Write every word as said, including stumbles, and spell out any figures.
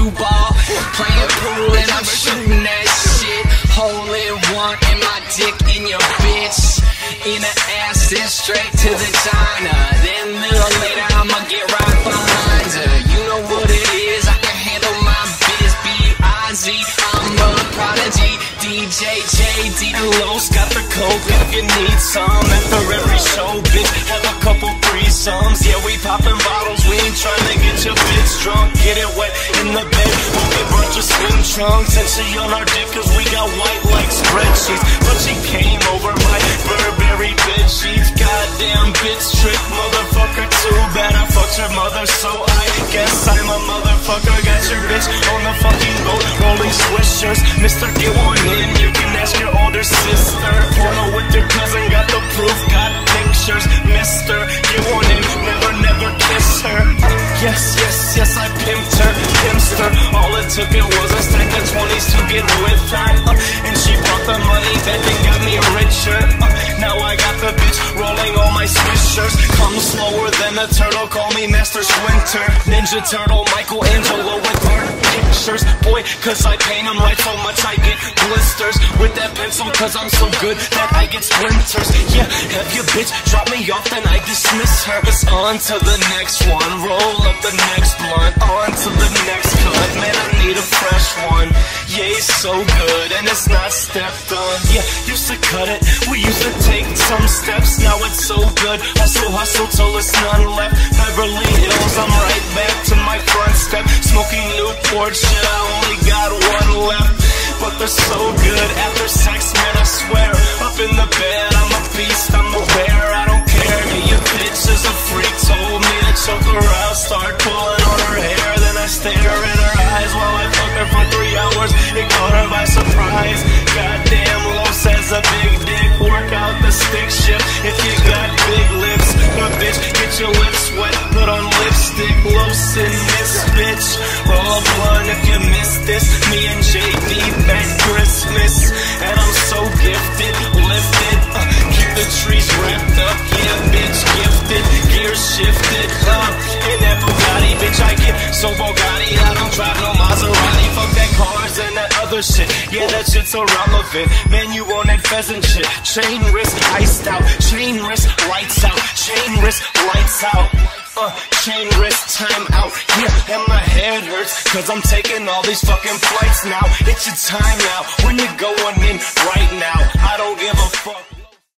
cue ball, playing pool and I'm shooting that shit. Hole in one and my dick in your bitch. In the ass, then straight to the China. Then a little later I'ma get right behind her. You know what it is, I can handle my biz. B I Z, I'm a prodigy. D J J D Los got the coke if you need some. After every show, bitch, have a couple threesomes. Yeah, we poppin' bottles, we ain't tryna get your bitch drunk. Get it wet in the bed, we'll get bunch of swim trunks. And she on our dick cause we got white like spreadsheets. But she came over my Burberry bed sheets. Goddamn bitch trick, motherfucker, too bad I fucked your mother. So I guess I'm a motherfucker. Got your bitch on the fucking boat, rolling swishers. Mister, get one in, you can ask your older sister. Porno with your cousin, got the proof, got pictures. Mister, get one in, never, never kiss her. Yes, yes, yes, I pimped her, pimped her. All it took it was a stack of twenties to get with her. uh, And she brought the money that then got me richer. uh, Now I got the bitch rolling all my swishers. Come slower than a turtle, call me Master Splinter. Ninja Turtle, Michelangelo with art pictures. Boy, cause I paint them right so much I get blisters. With that pencil cause I'm so good that I get splinters. Yeah, have your bitch drop me off then I dismiss her. It's on to the next one, roll up the next blunt. On to the next cut, man I need a fresh one. Yeah, it's so good and it's not stepped on. Yeah, used to cut it, we used to take some steps. Now it's so good, hustle, hustle till there's none left. Beverly Hills, I'm right back to my front step. Smoking Newport, shit, I only got one left. But they're so good after sex, man, I swear. Up in the bed, I'm a beast, I'm aware. I don't care, yeah, your bitch is a freak. Told me to choke her out, start pulling on her hair. Then I stare in her eyes while I fuck her for three hours. It caught her by surprise. Goddamn, Lo says a big dick. Work out the stick shift if you got big lips. But bitch, get your lips wet, put on lipstick. Los in this bitch, roll a blunt if you miss this. Me and J D back Christmas, and I'm so gifted, lifted. Uh, keep the trees wrapped up, yeah, bitch, gifted. Gears shifted, uh, in that Bugatti, bitch, I get so Bugatti. I don't drive no Maserati, fuck that cars and that other shit. Yeah, that shit's irrelevant. Man, you on that pheasant shit. Chain wrist, iced out. Chain wrist, lights out. Chain wrist, lights out. Uh, chain wrist, time out. Yeah, and my head hurts cause I'm taking all these fucking flights now. It's your time now when you're going in right now. I don't give a fuck.